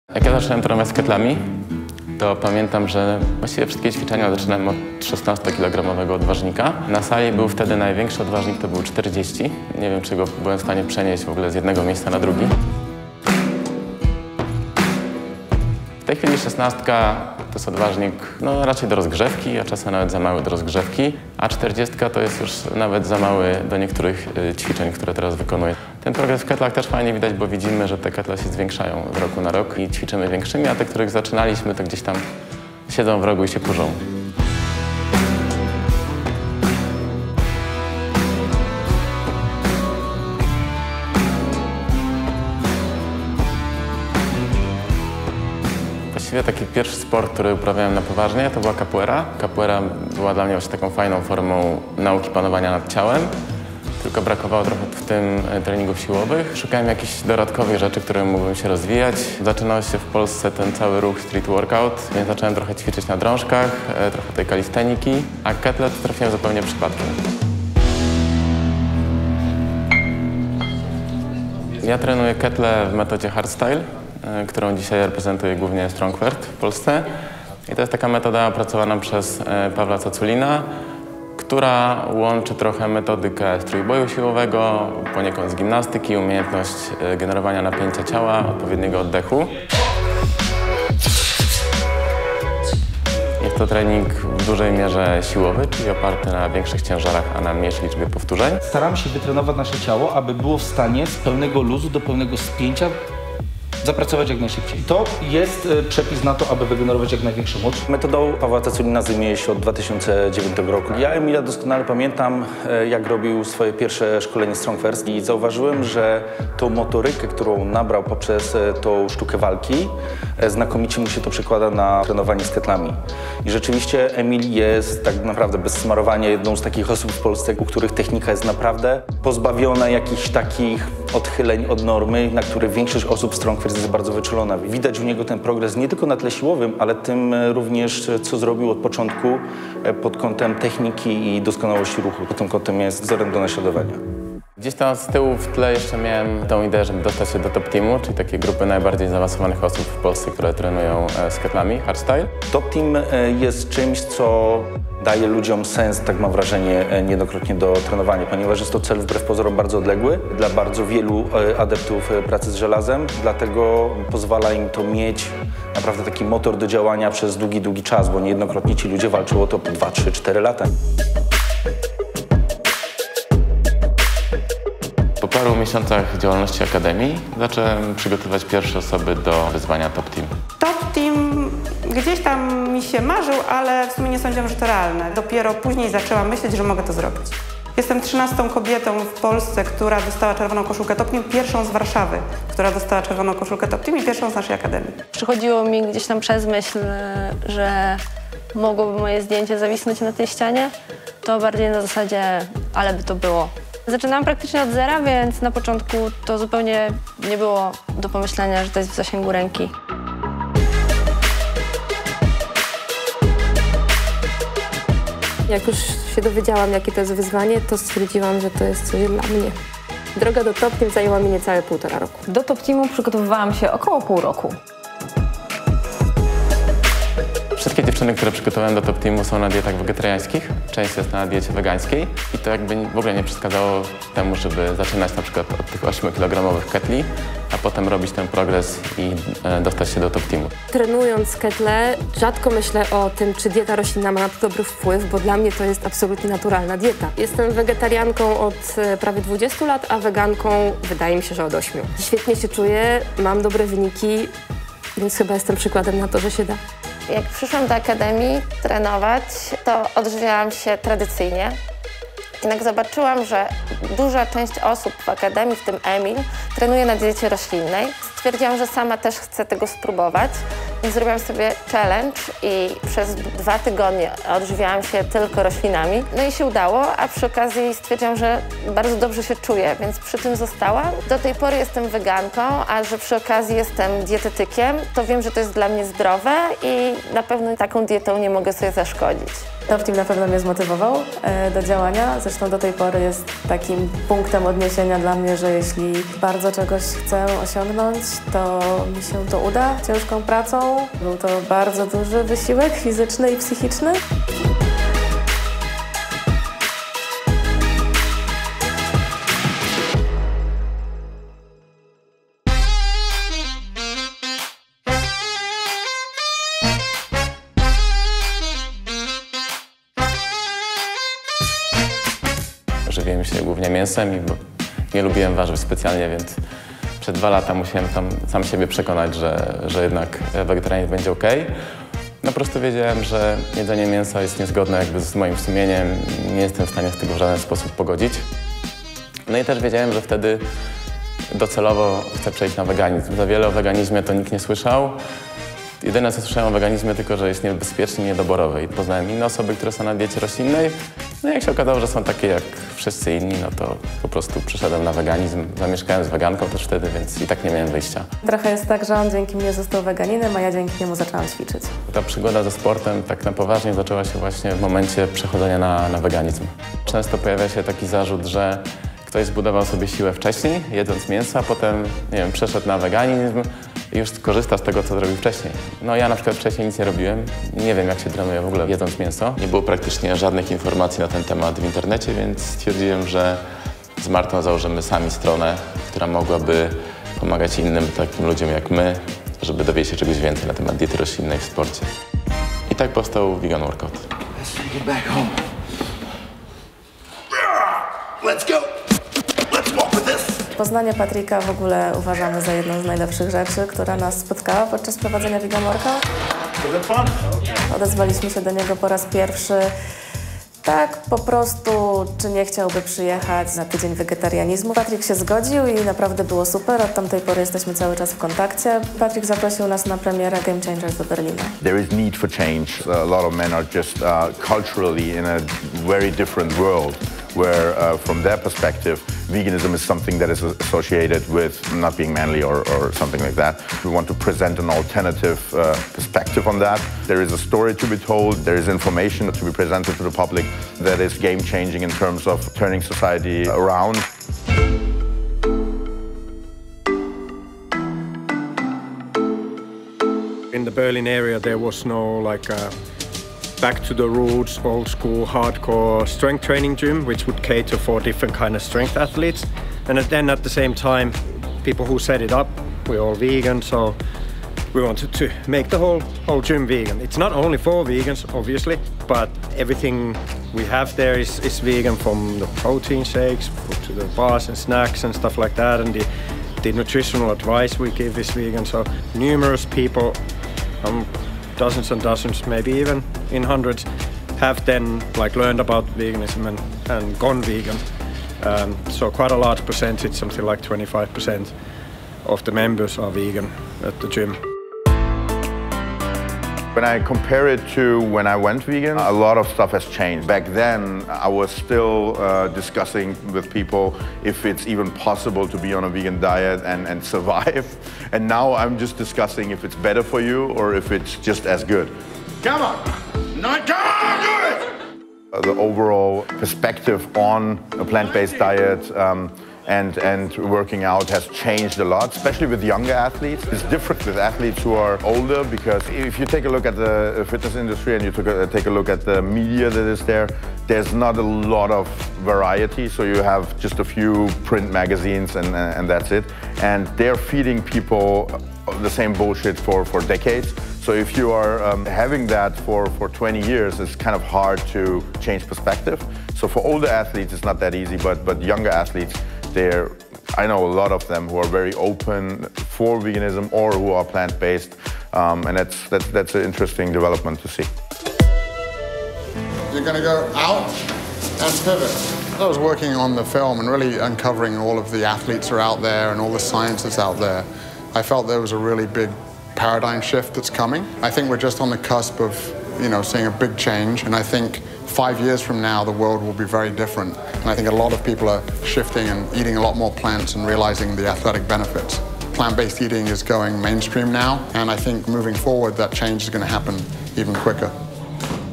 Jak ja zacząłem trenować z ketlami, to pamiętam, że właściwie wszystkie ćwiczenia zaczynałem od 16-kilogramowego odważnika. Na sali był wtedy największy odważnik, to był 40. Nie wiem, czy go byłem w stanie przenieść w ogóle z jednego miejsca na drugi. W tej chwili 16 to jest odważnik raczej do rozgrzewki, a czasem nawet za mały do rozgrzewki, a 40 to jest już nawet za mały do niektórych ćwiczeń, które teraz wykonuję. Ten progres w ketlach też fajnie widać, bo widzimy, że te ketle się zwiększają z roku na rok i ćwiczymy większymi, a te, których zaczynaliśmy, to gdzieś tam siedzą w rogu i się kurzą. Właściwie taki pierwszy sport, który uprawiałem na poważnie, to była capoeira. Capoeira była dla mnie właśnie taką fajną formą nauki panowania nad ciałem, tylko brakowało trochę w tym treningów siłowych. Szukałem jakichś dodatkowych rzeczy, które mógłbym się rozwijać. Zaczynał się w Polsce ten cały ruch street workout, więc zacząłem trochę ćwiczyć na drążkach, trochę tej kalisteniki, a ketle to trafiłem zupełnie przypadkiem. Ja trenuję ketle w metodzie hardstyle, którą dzisiaj reprezentuje głównie Strongfirst w Polsce. I to jest taka metoda opracowana przez Pawła Caculina, która łączy trochę metodykę z trójboju siłowego, poniekąd z gimnastyki, umiejętność generowania napięcia ciała, odpowiedniego oddechu. Jest to trening w dużej mierze siłowy, czyli oparty na większych ciężarach, a na mniejszej liczbie powtórzeń. Staramy się wytrenować nasze ciało, aby było w stanie z pełnego luzu do pełnego spięcia zapracować jak najszybciej. To jest przepis na to, aby wygenerować jak największą moc. Metodą Pawła Caculina zajmuje się od 2009 roku. Ja Emila doskonale pamiętam, jak robił swoje pierwsze szkolenie Strongfirst i zauważyłem, że tą motorykę, którą nabrał poprzez tą sztukę walki, znakomicie mu się to przekłada na trenowanie z ketlami. I rzeczywiście Emil jest tak naprawdę bez smarowania jedną z takich osób w Polsce, u których technika jest naprawdę pozbawiona jakichś takich odchyleń od normy, na które większość osób w Strongfirst jest bardzo wyczulona. Widać u niego ten progres nie tylko na tle siłowym, ale tym również, co zrobił od początku pod kątem techniki i doskonałości ruchu. Pod tym kątem jest wzorem do naśladowania. Gdzieś tam z tyłu w tle jeszcze miałem tą ideę, żeby dostać się do top teamu, czyli takiej grupy najbardziej zaawansowanych osób w Polsce, które trenują z ketlami hardstyle. Top team jest czymś, co daje ludziom sens, tak mam wrażenie, niejednokrotnie do trenowania, ponieważ jest to cel wbrew pozorom bardzo odległy dla bardzo wielu adeptów pracy z żelazem, dlatego pozwala im to mieć naprawdę taki motor do działania przez długi czas, bo niejednokrotnie ci ludzie walczą o to po 2, 3, 4 lata. Po paru miesiącach działalności Akademii zacząłem przygotowywać pierwsze osoby do wyzwania Top Team. Top Team gdzieś tam mi się marzył, ale w sumie nie sądziłam, że to realne. Dopiero później zaczęłam myśleć, że mogę to zrobić. Jestem 13. kobietą w Polsce, która dostała czerwoną koszulkę Top Team, pierwszą z Warszawy, która dostała czerwoną koszulkę Top Team i pierwszą z naszej Akademii. Przychodziło mi gdzieś tam przez myśl, że mogłoby moje zdjęcie zawisnąć na tej ścianie, to bardziej na zasadzie, ale by to było. Zaczynałam praktycznie od zera, więc na początku to zupełnie nie było do pomyślenia, że to jest w zasięgu ręki. Jak już się dowiedziałam, jakie to jest wyzwanie, to stwierdziłam, że to jest coś dla mnie. Droga do Top Team zajęła mi niecałe 1,5 roku. Do Top Teamu przygotowywałam się około pół roku. Wszystkie dziewczyny, które przygotowałem do Top Teamu, są na dietach wegetariańskich, część jest na diecie wegańskiej i to jakby w ogóle nie przeszkadzało temu, żeby zaczynać na przykład od tych 8-kilogramowych ketli, a potem robić ten progres i dostać się do Top Teamu. Trenując ketle, rzadko myślę o tym, czy dieta roślinna ma na to dobry wpływ, bo dla mnie to jest absolutnie naturalna dieta. Jestem wegetarianką od prawie 20 lat, a weganką wydaje mi się, że od 8. Świetnie się czuję, mam dobre wyniki, więc chyba jestem przykładem na to, że się da. Jak przyszłam do Akademii trenować, to odżywiałam się tradycyjnie. Jednak zobaczyłam, że duża część osób w Akademii, w tym Emil, trenuje na diecie roślinnej. Stwierdziłam, że sama też chcę tego spróbować, więc zrobiłam sobie challenge i przez 2 tygodnie odżywiałam się tylko roślinami. No i się udało, a przy okazji stwierdziłam, że bardzo dobrze się czuję, więc przy tym zostałam. Do tej pory jestem weganką, a że przy okazji jestem dietetykiem, to wiem, że to jest dla mnie zdrowe i na pewno taką dietą nie mogę sobie zaszkodzić. Top Team na pewno mnie zmotywował do działania. Zresztą do tej pory jest takim punktem odniesienia dla mnie, że jeśli bardzo czegoś chcę osiągnąć, to mi się to uda ciężką pracą. Był to bardzo duży wysiłek fizyczny i psychiczny. Żywiłem się głównie mięsem i nie lubiłem warzyw specjalnie, więc przez 2 lata musiałem tam sam siebie przekonać, że jednak wegetarianizm będzie ok. No po prostu wiedziałem, że jedzenie mięsa jest niezgodne jakby z moim sumieniem, nie jestem w stanie z tego w żaden sposób pogodzić. No i też wiedziałem, że wtedy docelowo chcę przejść na weganizm. Za wiele o weganizmie to nikt nie słyszał. Jedyne co słyszałem o weganizmie tylko, że jest niebezpieczny i niedoborowy. I poznałem inne osoby, które są na diecie roślinnej. No i jak się okazało, że są takie jak wszyscy inni, no to po prostu przeszedłem na weganizm. Zamieszkałem z weganką też wtedy, więc i tak nie miałem wyjścia. Trochę jest tak, że on dzięki mnie został weganinem, a ja dzięki niemu zaczęłam ćwiczyć. Ta przygoda ze sportem tak na poważnie zaczęła się właśnie w momencie przechodzenia na weganizm. Często pojawia się taki zarzut, że ktoś zbudował sobie siłę wcześniej, jedząc mięso, a potem, nie wiem, przeszedł na weganizm i już korzysta z tego, co zrobił wcześniej. No ja na przykład wcześniej nic nie robiłem, nie wiem jak się trenuje w ogóle jedząc mięso. Nie było praktycznie żadnych informacji na ten temat w internecie, więc stwierdziłem, że z Martą założymy sami stronę, która mogłaby pomagać innym takim ludziom jak my, żeby dowiedzieć się czegoś więcej na temat diety roślinnej w sporcie. I tak powstał Vegan Workout. Let's go! Let's walk with this! Poznanie Patryka w ogóle uważamy za jedną z najlepszych rzeczy, która nas spotkała podczas prowadzenia Vegan Workout. Odezwaliśmy się do niego po raz pierwszy. Tak, po prostu, czy nie chciałby przyjechać na tydzień wegetarianizmu. Patryk się zgodził i naprawdę było super. Od tamtej pory jesteśmy cały czas w kontakcie. Patryk zaprosił nas na premierę Game Changers do Berlina. There is need for change. A lot of men are just culturally in a very different world, where from their perspective, veganism is something that is associated with not being manly or something like that. We want to present an alternative perspective on that. There is a story to be told, there is information to be presented to the public that is game-changing in terms of turning society around. In the Berlin area, there was no back to the roots, old school, hardcore strength training gym, which would cater for different kind of strength athletes. And then at the same time, people who set it up, we're all vegan, so we wanted to make the whole gym vegan. It's not only for vegans, obviously, but everything we have there is vegan, from the protein shakes to the bars and snacks and stuff like that, and the nutritional advice we give is vegan. So numerous people, dozens and dozens, maybe even in hundreds, have then learned about veganism and gone vegan. So quite a large percentage, something like 25% of the members are vegan at the gym. When I compare it to when I went vegan, a lot of stuff has changed. Back then, I was still discussing with people if it's even possible to be on a vegan diet and survive. And now I'm just discussing if it's better for you or if it's just as good. Come on! Not come on, do it! The overall perspective on a plant-based diet and working out has changed a lot, especially with younger athletes. It's different with athletes who are older, because if you take a look at the fitness industry and you take a look at the media that is there, there's not a lot of variety. So you have just a few print magazines and that's it. And they're feeding people the same bullshit for decades. So if you are having that for 20 years, it's kind of hard to change perspective. So for older athletes, it's not that easy, but younger athletes, I know a lot of them who are very open for veganism or who are plant-based, and that's an interesting development to see. You're going to go out and pivot. I was working on the film and really uncovering all of the athletes are out there and all the science that's out there. I felt there was a really big paradigm shift that's coming. I think we're just on the cusp of, seeing a big change, and I think 5 years from now, the world will be very different. And I think a lot of people are shifting and eating a lot more plants and realizing the athletic benefits. Plant-based eating is going mainstream now, and I think moving forward, that change is going to happen even quicker.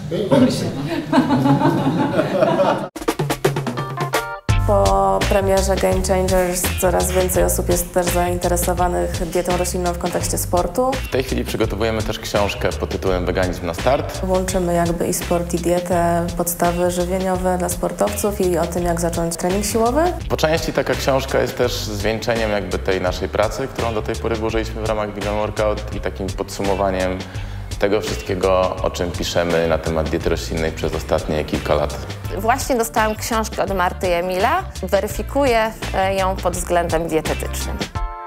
Po premierze Game Changers coraz więcej osób jest też zainteresowanych dietą roślinną w kontekście sportu. W tej chwili przygotowujemy też książkę pod tytułem Weganizm na start. Łączymy jakby i sport, i dietę, podstawy żywieniowe dla sportowców i o tym, jak zacząć trening siłowy. Po części taka książka jest też zwieńczeniem jakby tej naszej pracy, którą do tej pory włożyliśmy w ramach Vegan Workout i takim podsumowaniem tego wszystkiego, o czym piszemy na temat diety roślinnej przez ostatnie kilka lat. Właśnie dostałam książkę od Marty i Emila. Weryfikuję ją pod względem dietetycznym.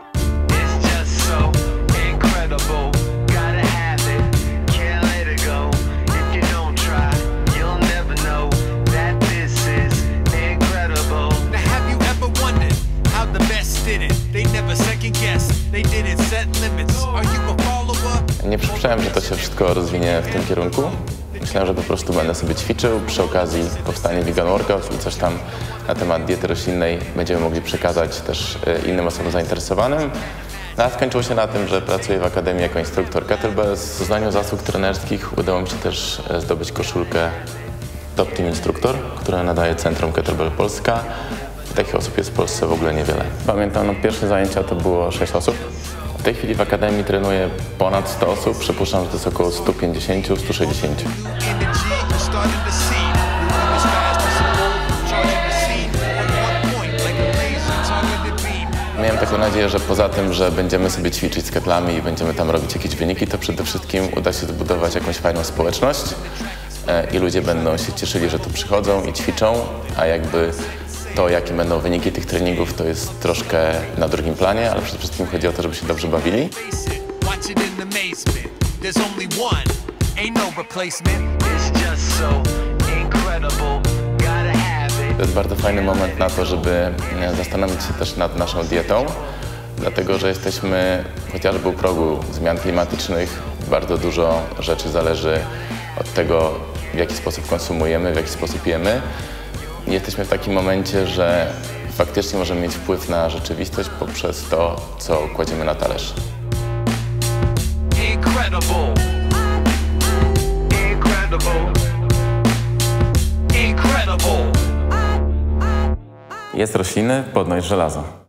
Nie przypuszczałem, że to się wszystko rozwinie w tym kierunku. Myślałem, że po prostu będę sobie ćwiczył, przy okazji powstanie Vegan Workout i coś tam na temat diety roślinnej będziemy mogli przekazać też innym osobom zainteresowanym. No, a skończyło się na tym, że pracuję w Akademii jako instruktor kettlebells. W uznaniu zasług trenerskich udało mi się też zdobyć koszulkę Top Team Instruktor, która nadaje Centrum Kettlebell Polska. Takich osób jest w Polsce w ogóle niewiele. Pamiętam, pierwsze zajęcia to było 6 osób. W tej chwili w Akademii trenuje ponad 100 osób. Przypuszczam, że to jest około 150-160. Miałem taką nadzieję, że poza tym, że będziemy sobie ćwiczyć z ketlami i będziemy tam robić jakieś wyniki, to przede wszystkim uda się zbudować jakąś fajną społeczność i ludzie będą się cieszyli, że tu przychodzą i ćwiczą, a jakby to, jakie będą wyniki tych treningów, to jest troszkę na drugim planie, ale przede wszystkim chodzi o to, żeby się dobrze bawili. To jest bardzo fajny moment na to, żeby zastanowić się też nad naszą dietą, dlatego że jesteśmy chociażby u progu zmian klimatycznych. Bardzo dużo rzeczy zależy od tego, w jaki sposób konsumujemy, w jaki sposób jemy. Jesteśmy w takim momencie, że faktycznie możemy mieć wpływ na rzeczywistość poprzez to, co kładziemy na talerz. Incredible. Incredible. Incredible. Jest rośliny, podnoś żelazo.